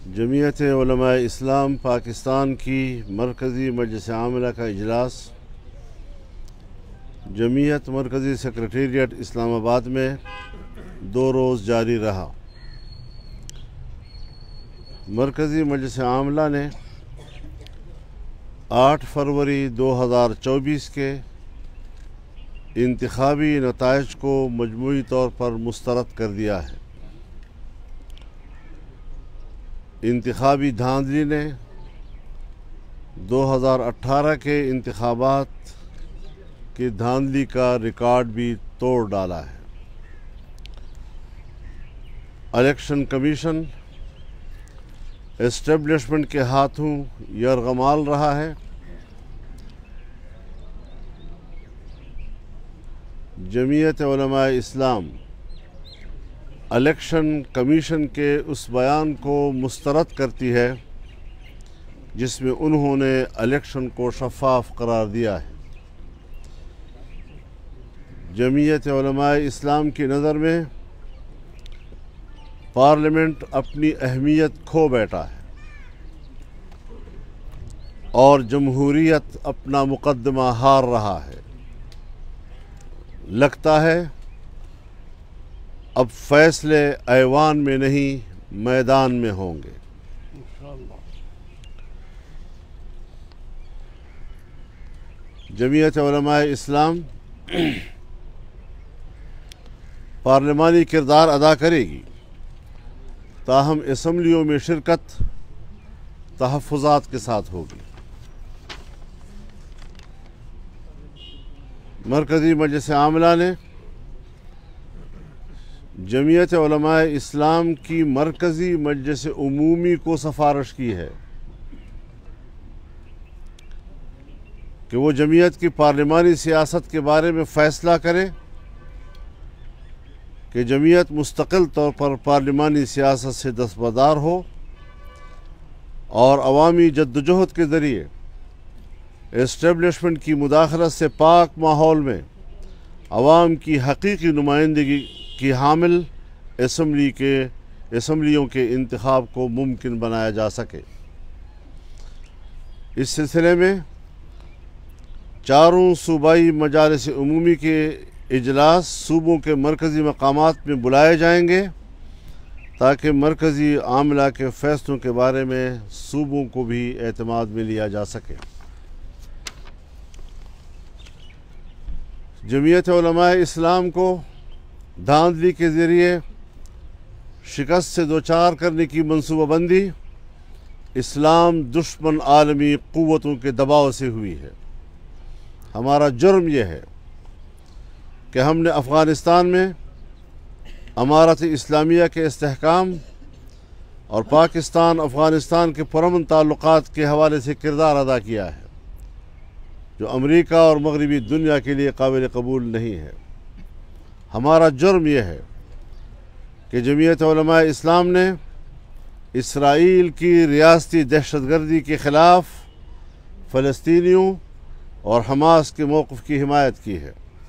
جمعیت علماء اسلام پاکستان کی مرکزی مجلس عاملہ کا اجلاس جمعیت مرکزی سیکریٹریٹ اسلام آباد میں 2 روز جاری رہا۔ مرکزی مجلس عاملہ نے 8 فروری 2024 کے انتخابی نتائج کو مجموعی طور پر مسترد کر دیا ہے۔ انتخابی دھاندلی نے 2018 کے انتخابات کی دھاندلی کا ریکارڈ بھی توڑ ڈالا ہے۔ الیکشن کمیشن اسٹیبلشمنٹ کے ہاتھوں یرغمال رہا ہے۔ جمعیت علماء اسلام الیکشن کمیشن کے اس بیان کو مسترد کرتی ہے جس میں انہوں نے الیکشن کو شفاف قرار دیا ہے۔ جمعیت علماء اسلام کی نظر میں پارلیمنٹ اپنی اہمیت کھو بیٹھا ہے اور جمہوریت اپنا مقدمہ ہار رہا ہے۔ لگتا ہے اب فیصلے ایوان میں نہیں میدان میں ہوں گے۔ جمعیت علماء اسلام پارلیمانی کردار ادا کرے گی، تاہم اسمبلیوں میں شرکت تحفظات کے ساتھ ہوگی۔ مرکزی مجلس عاملہ نے جمعیت علماء اسلام کی مرکزی مجلس عمومی کو سفارش کی ہے کہ وہ جمعیت کی پارلیمانی سیاست کے بارے میں فیصلہ کرے کہ جمعیت مستقل طور پر پارلیمانی سیاست سے دستبردار ہو اور عوامی جدوجہد کے ذریعے اسٹیبلشمنٹ کی مداخلت سے پاک ماحول میں عوام کی حقیقی نمائندگی کی حامل اسمبلیوں کے انتخاب کو ممکن بنایا جا سکے۔ اس سلسلے میں 4 صوبائی مجالس عمومی کے اجلاس صوبوں کے مرکزی مقامات میں بلائے جائیں گے تاکہ مرکزی عاملہ کے فیصلوں کے بارے میں صوبوں کو بھی اعتماد میں لیا جا سکے۔ جمعیت علماء اسلام کو دھاندلی کے ذریعے شکست سے دوچار کرنے کی منصوبہ بندی اسلام دشمن عالمی قوتوں کے دباؤ سے ہوئی ہے۔ ہمارا جرم یہ ہے کہ ہم نے افغانستان میں امارت اسلامیہ کے استحکام اور پاکستان افغانستان کے پرامن تعلقات کے حوالے سے کردار ادا کیا ہے جو امریکہ اور مغربی دنیا کے لیے قابل قبول نہیں ہے۔ ہمارا جرم یہ ہے کہ جمعیت علماء اسلام نے اسرائیل کی ریاستی دہشت گردی کے خلاف فلسطینیوں اور حماس کے موقف کی حمایت کی ہے،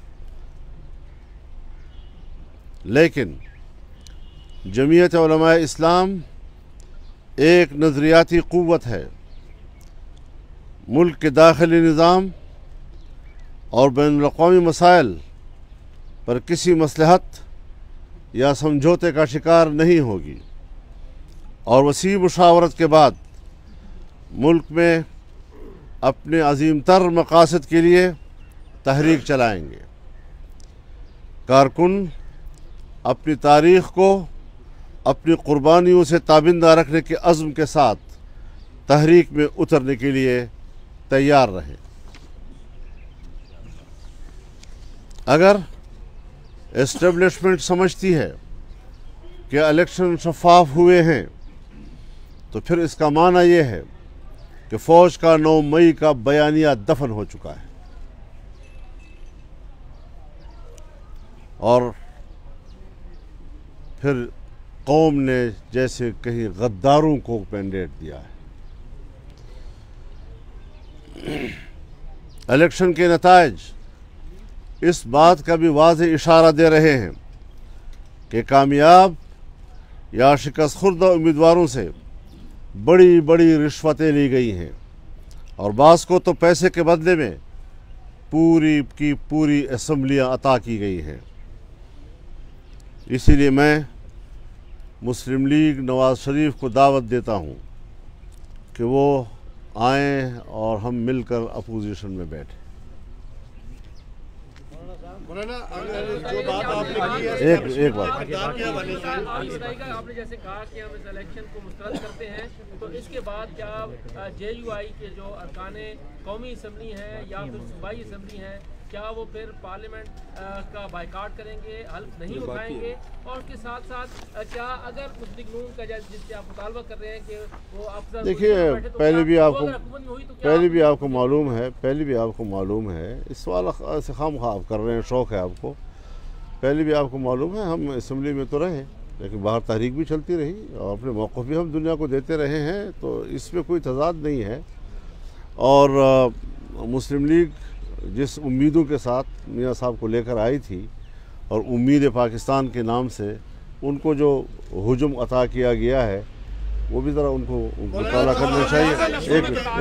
لیکن جمعیت علماء اسلام ایک نظریاتی قوت ہے۔ ملک کے داخلی نظام اور بین الاقوامی مسائل پر کسی مصلحت یا سمجھوتے کا شکار نہیں ہوگی اور وسیع مشاورت کے بعد ملک میں اپنے عظیم تر مقاصد کے لیے تحریک چلائیں گے۔ کارکن اپنی تاریخ کو اپنی قربانیوں سے تابندہ رکھنے کے عزم کے ساتھ تحریک میں اترنے کے لیے تیار رہیں۔ اگر اسٹیبلشمنٹ سمجھتی ہے کہ الیکشن شفاف ہوئے ہیں تو پھر اس کا معنی یہ ہے کہ فوج کا 9 مئی کا بیانیہ دفن ہو چکا ہے اور پھر قوم نے جیسے کہیں غداروں کو مینڈیٹ دیا ہے۔ الیکشن کے نتائج اس بات کا بھی واضح اشارہ دے رہے ہیں کہ کامیاب یا شکست خوردہ امیدواروں سے बड़ी बड़ी रिश्वतें ली गई हैं और बास को तो पैसे के बदले में पूरी की पूरी असम्बलियाँ अता की गई हैं। इसीलिए मैं मुस्लिम लीग नवाज़ शरीफ को दावत देता हूँ कि वो आएँ और हम मिलकर अपोजिशन में बैठें। जो बात आपने की है, एक बात आपने जैसे कहा कि हम इस इलेक्शन को मुस्तरद करते हैं, तो इसके बाद क्या JUI के जो अरकान कौमी असम्बली हैं या फिर सूबाई असम्बली हैं, क्या वो फिर पार्लियामेंट का बाइकाट करेंगे, हल्फ नहीं उठाएंगे? और उसके साथ साथ क्या अगर मुस्लिम नून का जिससे आप मुतालबा कर रहे हैं कि वो अफसर देखिए, पहले भी आपको मालूम है इस सवाल से खामखा आप कर रहे हैं, शौक़ है आपको। पहले भी आपको मालूम है हम असम्बली में तो रहे, लेकिन बाहर तहरीक भी चलती रही और अपने मौक़िफ़ भी हम दुनिया को देते रहे हैं, तो इसमें कोई तज़ाद नहीं है। और मुस्लिम लीग जिस उम्मीदों के साथ मियाँ साहब को लेकर आई थी और उम्मीद पाकिस्तान के नाम से उनको जो हुजूम अता किया गया है, वो भी ज़रा उनको मुताला करना चाहिए।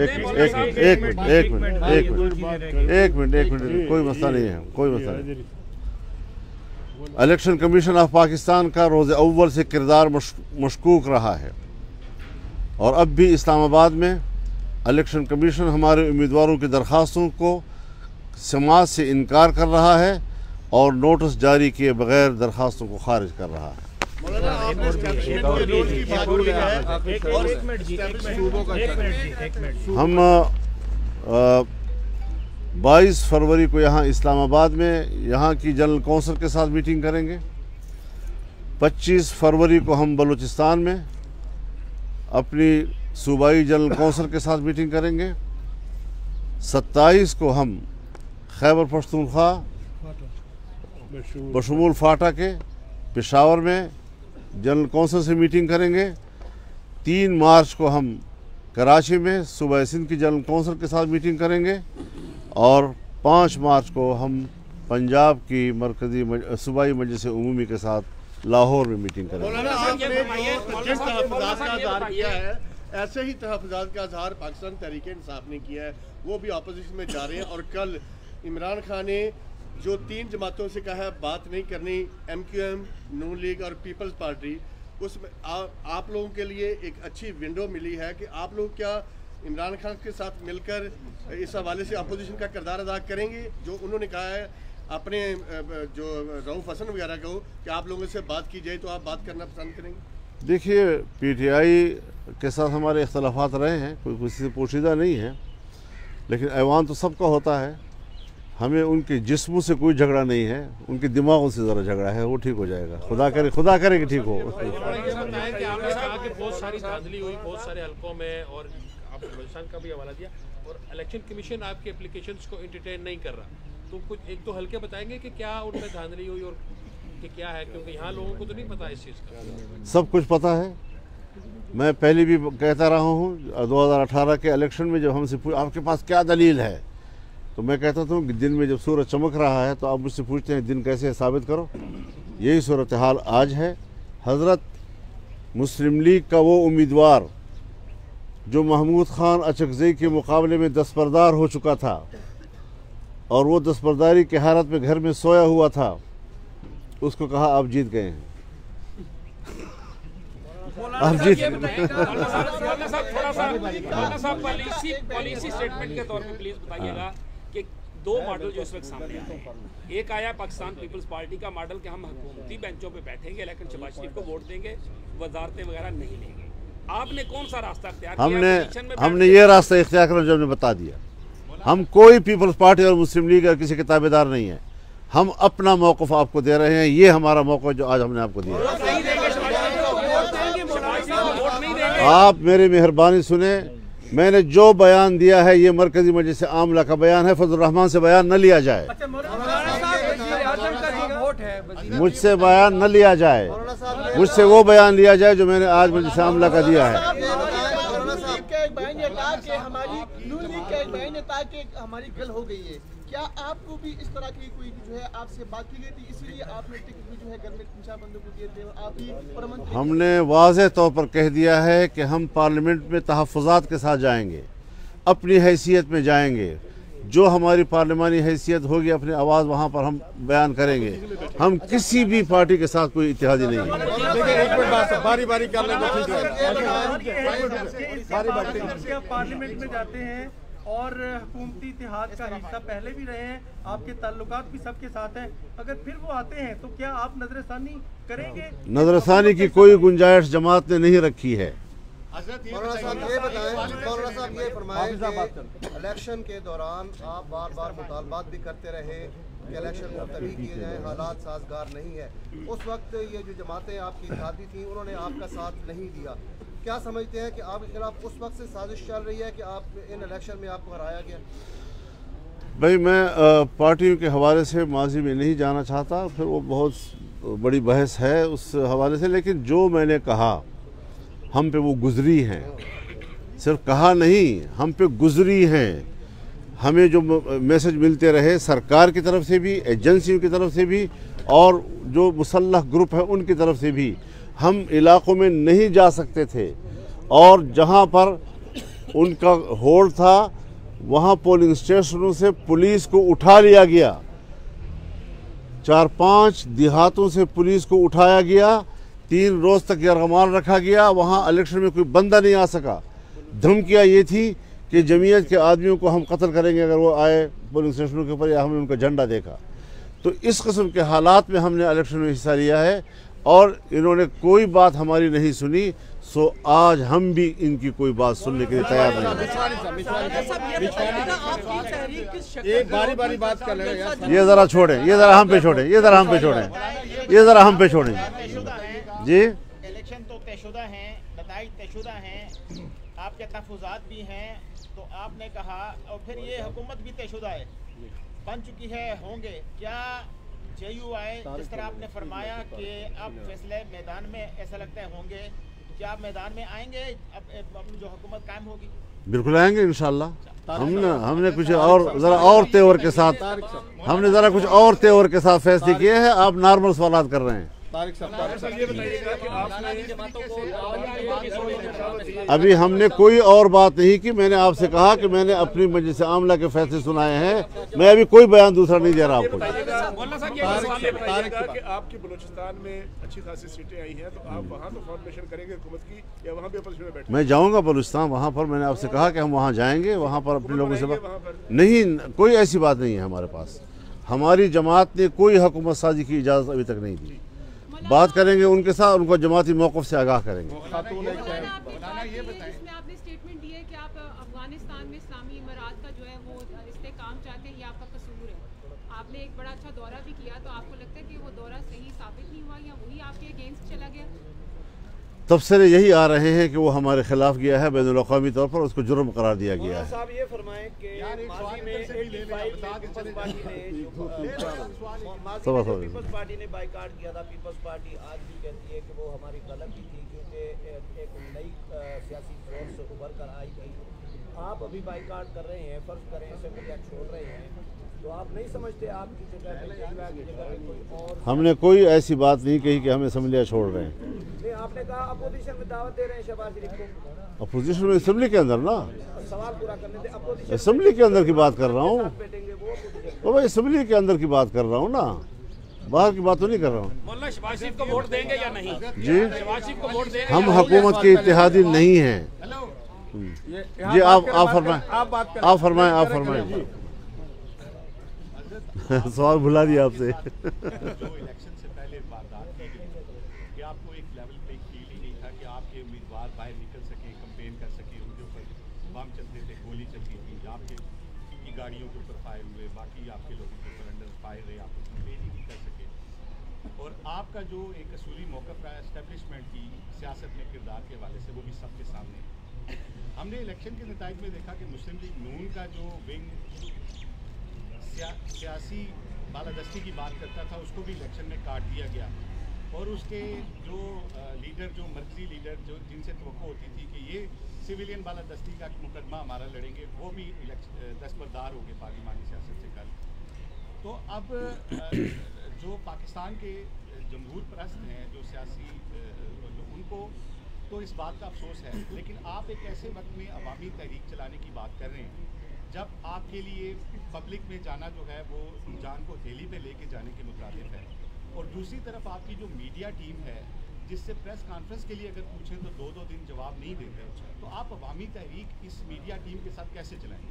एक मिनट, कोई मसला नहीं है, कोई मसला नहीं। इलेक्शन कमीशन ऑफ पाकिस्तान का रोज़ अव्वल से किरदार मशकूक रहा है और अब भी इस्लामाबाद में इलेक्शन कमीशन हमारे उम्मीदवारों की दरख्वास्तों को समाज से इनकार कर रहा है और नोटिस जारी किए बगैर दरख्वास्तों को खारिज कर रहा है। हम 22 फरवरी को यहाँ इस्लामाबाद में यहाँ की जनरल कौंसिल के साथ मीटिंग करेंगे। 25 फरवरी को हम बलूचिस्तान में अपनी सूबाई जनरल कौंसिल के साथ मीटिंग करेंगे। 27 को हम खैबर पख्तूनख्वा बशमूल फाटा के पेशावर में जनरल कौंसिल से मीटिंग करेंगे। 3 मार्च को हम कराची में सूबा सिंध की जनरल कौंसिल के साथ मीटिंग करेंगे और 5 मार्च को हम पंजाब की मरकज़ी सूबाई मजलिस उमूमी के साथ लाहौर में मीटिंग करेंगे। ऐसे ही तहफ़्फ़ुज़ात का इज़हार पाकिस्तान तहरीक इंसाफ ने किया है, वो भी अपोजिशन में जा रहे हैं। और कल इमरान खान ने जो 3 जमातों से कहा है बात नहीं करनी, MQM, नून लीग और पीपल्स पार्टी, उसमें आप लोगों के लिए एक अच्छी विंडो मिली है कि आप लोग क्या इमरान खान के साथ मिलकर इस हवाले से अपोजिशन का किरदार अदा करेंगे, जो उन्होंने कहा है अपने जो रऊफ़ हसन वगैरह को कि आप लोगों से बात की जाए तो आप बात करना पसंद करेंगे? देखिए, PTI के साथ हमारे इख्तलाफात रहे हैं, कोई किसी से पोशीदा नहीं है, लेकिन ऐवान तो सबका होता है। हमें उनके जिस्मों से कोई झगड़ा नहीं है, उनके दिमागों से ज़रा झगड़ा है, वो ठीक हो जाएगा। खुदा करे कि ठीक हो। आपने कहा कि बहुत सारी धांधली हुई बहुत सारे हलकों में और आपने बलूचिस्तान का भी हवाला दिया और इलेक्शन कमीशन आपके एप्लीकेशंस को एंटरटेन नहीं कर रहा, तो कुछ 1-2 हलके बताएंगे कि क्या उनमें धांधली हुई और कि क्या है, क्योंकि यहाँ लोगों को तो नहीं पता इस चीज़ का। सब कुछ पता है। मैं पहले भी कहता रहा हूँ, 2018 के इलेक्शन में जब हमसे आपके पास क्या दलील है, तो मैं कहता था कि दिन में जब सूरज चमक रहा है तो आप मुझसे पूछते हैं दिन कैसे है, साबित करो। यही सूरत हाल आज है। हज़रत मुस्लिम लीग का वो उम्मीदवार जो महमूद खान अचकज़ई के मुकाबले में दस्तबरदार हो चुका था और वो दस्तबरदारी की हालत में घर में सोया हुआ था, उसको कहा आप जीत गए हैं। आप जीत पॉलिसी स्टेटमेंट के तौर पे प्लीज बताइएगा कि 2 मॉडल जो इस वक्त सामने आए हैं, एक आया पाकिस्तान पीपल्स पार्टी का मॉडल कि हम हुकूमती बेंचों पे बैठेंगे लेकिन शहबाज शरीफ को वोट देंगे, वजारतें वगैरह नहीं लेंगे। आपने कौन सा रास्ता इख्तियार किया? हमने ये रास्ता इख्तियार करना जो हमने बता दिया। हम कोई पीपल्स पार्टी और मुस्लिम लीग या किसी के ताबेदार नहीं है। हम अपना मौक़िफ़ आपको दे रहे हैं, ये हमारा मौक़ा जो आज हमने आपको दिया। आप मेरी मेहरबानी सुने, मैंने जो बयान दिया है ये मरकज़ी मजलिस आमला का बयान है, फजल रहमान से बयान न लिया जाए, मुझसे बयान न लिया जाए, मुझसे वो बयान लिया जाए जो मैंने आज मजलिस आमला का दिया है। हमारी गल हो गई है क्या आपको भी इस तरह की कोई जो है आपसे बात की गई थी, इसीलिए आपने टिकट भी जो है घर में 3-4 बंदों को दिए थे? आप भी प्रमंत्री हमने वाज़ेह तौर पर कह दिया है कि हम पार्लियामेंट में तहफ़्फ़ुज़ात के साथ जाएंगे, अपनी हैसियत में जाएंगे, जो हमारी पार्लिमानी हैसियत होगी अपनी आवाज़ वहाँ पर हम बयान करेंगे। हम किसी भी पार्टी के साथ कोई इत्तेहादी नहीं है। बारी बारी कर लें तो ठीक है। पार्लियामेंट में जाते हैं और हुकूमती इत्तेहाद का हिस्सा पहले भी रहे हैं, आपके ताल्लुकात भी सबके साथ हैं, अगर फिर वो आते हैं तो क्या आप नजरसानी करेंगे? नजरसानी की कोई गुंजाइश जमात ने नहीं रखी है। मौलाना साहब ये बताएं, मौलाना साहब ये फरमाएं कि इलेक्शन के दौरान आप बार बार मुतालबात भी करते रहे कि इलेक्शन मुलतवी किए जाएं, हालात साजगार नहीं है। उस वक्त ये जो जमातें आपकी इत्तेहादी थी उन्होंने आपका साथ नहीं दिया, क्या समझते हैं कि आपके खिलाफ उस वक्त से साजिश चल रही है कि आप इन इलेक्शन में आपको हराया गया? भाई मैं पार्टियों के हवाले से माजी में नहीं जाना चाहता, फिर वो बहुत बड़ी बहस है उस हवाले से, लेकिन जो मैंने कहा हम पे वो गुजरी हैं, सिर्फ कहा नहीं हम पे गुजरी हैं। हमें जो मैसेज मिलते रहे सरकार की तरफ से भी, एजेंसियों की तरफ से भी और जो मुसल्लह ग्रुप है उनकी तरफ से भी, हम इलाकों में नहीं जा सकते थे और जहां पर उनका होल्ड था वहां पोलिंग स्टेशनों से पुलिस को उठा लिया गया, 4-5 देहातों से पुलिस को उठाया गया, 3 रोज़ तक यरगमाल रखा गया, वहाँ इलेक्शन में कोई बंदा नहीं आ सका। धमकियाँ ये थी कि जमीयत के आदमियों को हम कत्ल करेंगे अगर वो आए पोलिंग स्टेशनों के ऊपर या हमने उनका झंडा देखा। तो इस किस्म के हालात में हमने इलेक्शन में हिस्सा लिया है और इन्होंने कोई बात हमारी नहीं सुनी, सो आज हम भी इनकी कोई बात सुनने के लिए तैयार नहीं हैं। एक बारी बारी बात कर लेंगे यार। ये ज़रा छोड़ें, ये ज़रा हम पे छोड़ें, ये ज़रा हम पे छोड़ें, ये ज़रा हम पे छोड़ें जी। इलेक्शन तो तयशुदा हैं, नताइज तयशुदा हैं, आपके तहफ़्फ़ुज़ात भी हैं, तो आपने कहा और फिर ये हुकूमत भी तयशुदा है, बन चुकी है, होंगे क्या JUI जिस तरह आपने फरमाया कि अब फैसले मैदान में ऐसा लगता है होंगे, क्या आप मैदान में आएंगे अब जो हुकूमत कायम होगी? बिल्कुल आएंगे इंशाल्लाह। हमने कुछ और ज़रा और तेवर के साथ हमने ज़रा कुछ और तेवर के साथ फैसले किए हैं। आप नॉर्मल सवाल कर रहे हैं। अभी हमने कोई और बात नहीं की, मैंने आपसे कहा कि मैंने अपनी मजलिस आमला के फैसले सुनाए हैं, मैं अभी कोई बयान दूसरा नहीं दे रहा आपको। आपके बलूचिस्तान में अच्छी खासी सीटें आई हैं, तो आप वहाँ तो फॉर्मेशन करेंगे हुकूमत की या वहाँ भी अपोजिशन में बैठे? मैं जाऊँगा बलूचिस्तान, वहाँ पर मैंने आपसे कहा कि हम वहाँ जाएंगे, वहाँ पर अपने लोगों से नहीं, कोई ऐसी बात नहीं है हमारे पास। हमारी जमात ने कोई हुकूमत साजी की इजाज़त अभी तक नहीं दी। बात करेंगे उनके साथ, उनको जमाती मौक़िफ़ से आगाह करेंगे। आपने स्टेटमेंट दी है कि आप अफगानिस्तान में इस्लामी इमारात का जो है वो इस्तेकाम चाहते हैं, ये आपका कसूर है। आपने एक बड़ा अच्छा दौरा भी किया, तो आपको लगता है कि वो दौरा सही साबित नहीं हुआ या वही आपके अगेंस्ट चला गया? तबसरे यही आ रहे हैं कि वो हमारे खिलाफ गया है, बैनुल अक़वामी तौर पर उसको जुर्म करार दिया गया है। साहब ये फरमाएं कि माजी में पीपल्स पार्टी ने बाइकाट किया था, पीपल्स पार्टी आज भी कहती है कि वो हमारी गलती थी क्योंकि एक नई सियासी फोर्स उभर कर आई थी। आप अभी बाइकाट कर रहे हैं, फर्ज करें असेंबलियाँ छोड़ रहे हैं, तो आप नहीं समझते आपकी जगह कोई और? हमने कोई ऐसी बात नहीं कही कि हम असेंबलियाँ छोड़ रहे हैं। नहीं, आपने कहा अपोजिशन में दावत दे रहे हैं शहबाज शरीफ को। अपोजिशन में असेंबली के अंदर ना, सवाल पूरा करने दे। अपोजिशन असेंबली के अंदर की बात कर रहा हूँ, बैठेंगे वो तो भाई असेंबली के अंदर की बात कर रहा हूँ ना, बाहर की बात तो नहीं कर रहा हूँ। मौलाना शहबाज शरीफ को वोट देंगे या नहीं? जी, शहबाज शरीफ को वोट देंगे? हम हुकूमत के इत्तेहादी नहीं हैं जी। आप फरमाएं जी। सवाल भुला दिया आपसे। जो इलेक्शन से पहले वारदात की गई कि आपको एक लेवल पे फील ही नहीं था कि आपके उम्मीदवार बाहर निकल सके, कंपेन कर सके, उनके ऊपर बम चलते थे, गोली चलती थी, आपके की गाड़ियों के ऊपर फायर हुए, बाकी आपके लोगों के ऊपर अंडर फायर रहे, आप कंपेन ही नहीं कर सके। और आपका जो एक असूली मौक़िफ़ रहा एस्टेब्लिशमेंट की सियासत में किरदार के हवाले से, वो भी सबके सामने। हमने इलेक्शन के नताइज में देखा कि मुस्लिम लीग नून का जो विंग सियासी बालादस्ती की बात करता था, उसको भी इलेक्शन में काट दिया गया। और उसके जो लीडर, जो मर्कजी लीडर, जो जिनसे तवक्को होती थी कि ये सिविलियन बालादस्ती का मुकदमा हमारा लड़ेंगे, वो भी दस्तबरदार हो गए पार्लिमानी सियासत से कल। तो अब जो पाकिस्तान के जमहूर परस्त हैं, जो सियासी, उनको तो इस बात का अफसोस है, लेकिन आप एक ऐसे वक्त में अवामी तहरीक चलाने की बात कर रहे हैं जब आपके लिए पब्लिक में जाना जो है वो जान को हथेली पे लेके जाने के मुताबिक है, और दूसरी तरफ आपकी जो मीडिया टीम है जिससे प्रेस कॉन्फ्रेंस के लिए अगर पूछें तो 2-2 दिन जवाब नहीं देते, तो आप अवामी तहरीक इस मीडिया टीम के साथ कैसे चलाएंगे?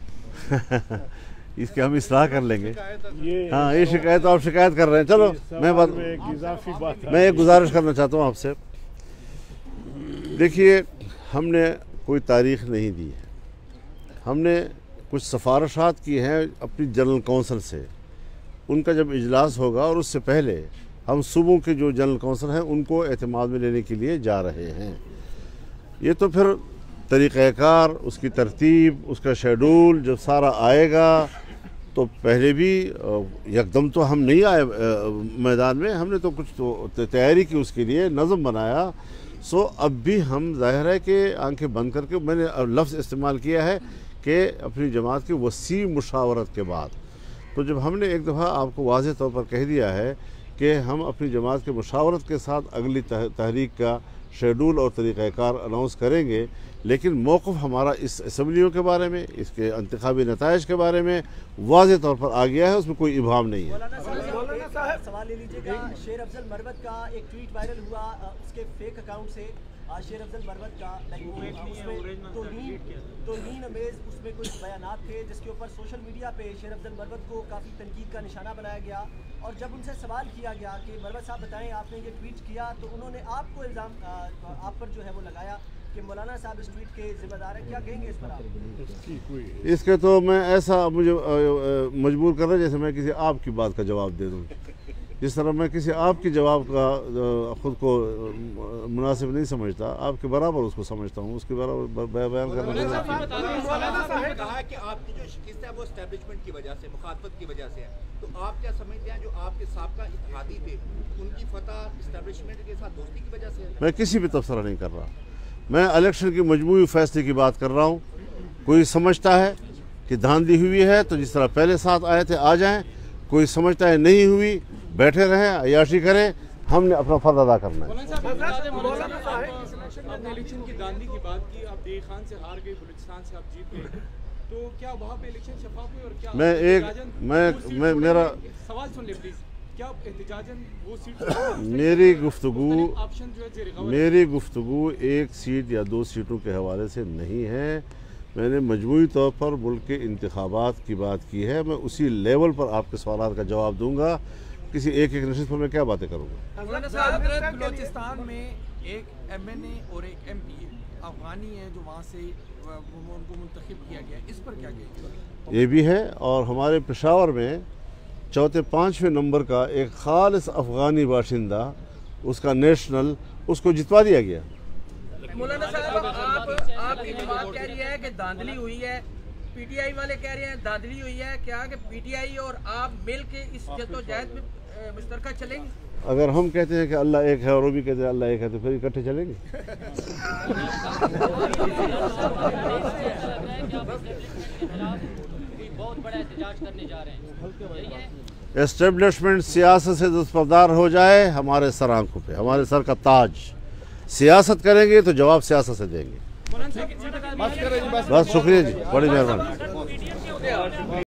इसके हम इस्लाह कर लेंगे। हाँ, ये शिकायत आप शिकायत कर रहे हैं। चलो मैं एक गुजारिश करना चाहता हूँ आपसे। देखिए, हमने कोई तारीख नहीं दी है, हमने कुछ सिफारिशात की हैं अपनी जनरल कौंसिल से। उनका जब इजलास होगा और उससे पहले हम सूबों के जो जनरल कौंसिल हैं उनको एतमाद में लेने के लिए जा रहे हैं। ये तो फिर तरीक़ाकार, उसकी तरतीब, उसका शेड्यूल जब सारा आएगा, तो पहले भी यकदम तो हम नहीं आए मैदान में, हमने तो कुछ तो तैयारी की, उसके लिए नज़म बनाया। सो अब भी हम ज़ाहिर है कि आंखें बंद करके, मैंने लफ्ज़ इस्तेमाल किया है कि अपनी जमात की वसी मुशावरत के बाद, तो जब हमने एक दफ़ा आपको वाज़ेह तौर पर कह दिया है कि हम अपनी जमात के मुशावरत के साथ अगली तहरीक का शेड्यूल और तरीक़ाकार अनाउंस करेंगे, लेकिन मौक़िफ़ हमारा इस असम्बलियों के बारे में, इसके इंतखाबी नताइज के बारे में वाज़ेह तौर पर आ गया है, उसमें कोई इबहम नहीं है। सवाल ले लीजिएगा। शेर अफजल मरवत का एक ट्वीट वायरल हुआ, उसके फेक अकाउंट से शेर अफजल मरवत का तौहीन अमेज़ उसमें कुछ बयानात थे जिसके ऊपर सोशल मीडिया पे शेर अफजल मरवत को काफ़ी तनकीद का निशाना बनाया गया, और जब उनसे सवाल किया गया कि मरवत साहब बताएं आपने ये ट्वीट किया, तो उन्होंने आपको इल्ज़ाम आप पर जो है वो लगाया कि मौलाना साहब इस ट्वीट के जिम्मेदार हैं। क्या कहेंगे इस पर आप? इसके तो मैं ऐसा मुझे मजबूर कर रहा है जैसे मैं किसी आपकी बात का जवाब दे दूँ। जिस तरह मैं किसी आपके जवाब का ख़ुद को मुनासिब नहीं समझता, आपके बराबर उसको समझता हूँ, उसके बराबर बयान करना। कहा कि आपकी जो शिकस्त है वो एस्टेब्लिशमेंट की वजह से, मुखातबत की वजह से है, तो आप क्या समझते हैं जो आपके साबका इत्तेहादी थे उनकी फतह एस्टेब्लिशमेंट के साथ दोस्ती की वजह से है? मैं किसी भी तबसरा नहीं कर रहा, मैं इलेक्शन की मजमूई फैसले की बात कर रहा हूँ। कोई समझता है कि धांधली हुई है तो जिस तरह पहले साथ आए थे आ जाएं, कोई समझता है नहीं हुई, बैठे रहें, अय्याशी करें, हमने अपना फर्ज अदा करना है। इलेक्शन की धांधली की बात की, आप देख खान से हार गए, बलूचिस्तान से आप जीत गए, तो क्या वहाँ पे इलेक्शन शफाफ हुई? और क्या मेरा सवाल सुन ले प्लीज, क्या एहतिजाजन वो सीट मेरी गुफ्तगू एक सीट या 2 सीटों के हवाले से नहीं है। मैंने मजमूई तौर पर मुल्क के इंतखाबात की बात की है। मैं उसी लेवल पर आपके सवाल का जवाब दूंगा, किसी एक नशिस्त पर मैं क्या बातें करूँगा। बलूचिस्तान में एक MNA और एक MPA अफगानी है जो वहाँ से उनको मुंतखब किया गया, इस पर क्या कहेंगे? ये भी है, और हमारे पेशावर में 4-5वें नंबर का एक खालिस अफगानी बाशिंदा, उसका नेशनल, उसको जितवा दिया गया। मौलाना साहब, आपकी जमात कह रही है कि धांधली हुई है, PTI वाले कह रहे हैं धांधली हुई है, क्या कि PTI और आप मिल के इस जद्दोजहद में मुश्तरका चलेंगे? अगर हम कहते हैं कि अल्लाह एक है और वो भी कहते हैं अल्लाह एक है, तो फिर इकट्ठे चलेंगे। बहुत बड़ा एहतजाज करने जा रहे हैं, एस्टेब्लिशमेंट सियासत से दस्तबरदार हो जाए, हमारे सर आंखों पे, हमारे सर का ताज। सियासत करेंगे तो जवाब सियासत से देंगे। बस शुक्रिया जी, बड़ी मेहरबानी।